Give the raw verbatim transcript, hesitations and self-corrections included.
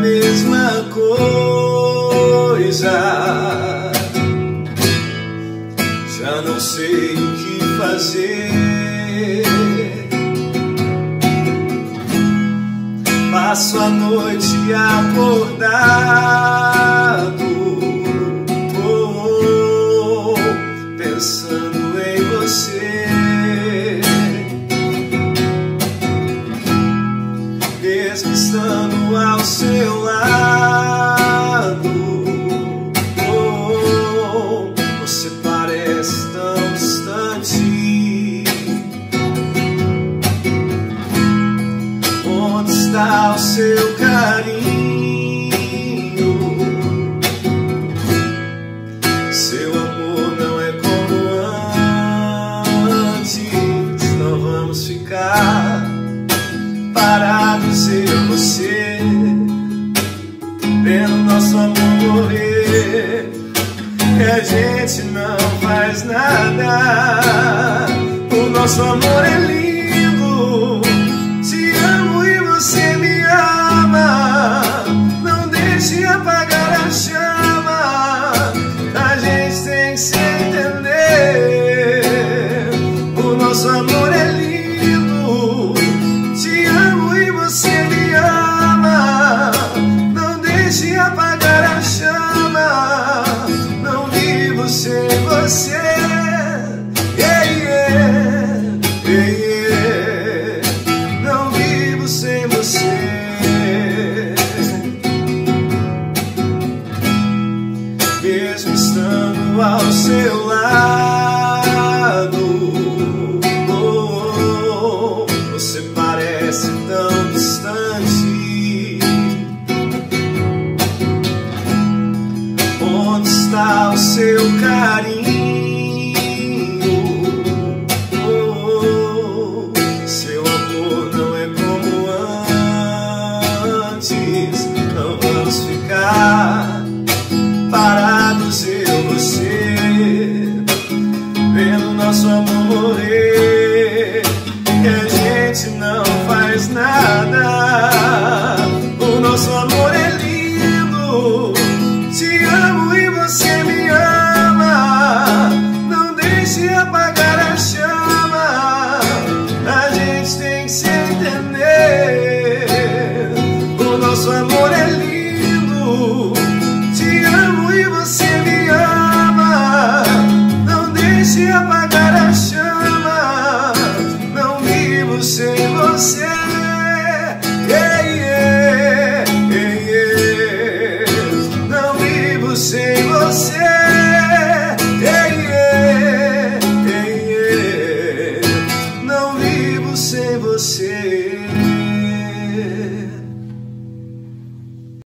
mesma coisa. Já não sei o que fazer. Passo a noite acordado, oh, oh, pensando em você. Mesmo estando ao seu lado, oh, oh, você parece tão distante. Onde está o seu carinho? Seu amor não é como antes. Não vamos ficar parados, eu e você, vendo nosso amor morrer. E a gente não faz nada. O nosso amor é lindo. Te amo e você me ama. Não deixe apagar a chama. A gente tem que se entender. O nosso amor é lindo. Te amo e você me ama. Não deixe apagar a chama. Não vivo sem você. Yeah, yeah, yeah, yeah. Não vivo sem você. Mesmo estando ao seu lado, oh, oh, você parece tão distante. Onde está o seu carinho? Oh, oh, seu amor não é como antes. Não vamos ficar parados, eu e você, vendo nosso amor morrer. E a gente não faz nada. O nosso amor é lindo. Te amo e você me ama. Não deixe apagar a chama. A gente tem que se entender. O nosso amor é lindo. Te amo e você me ama. Não deixe apagar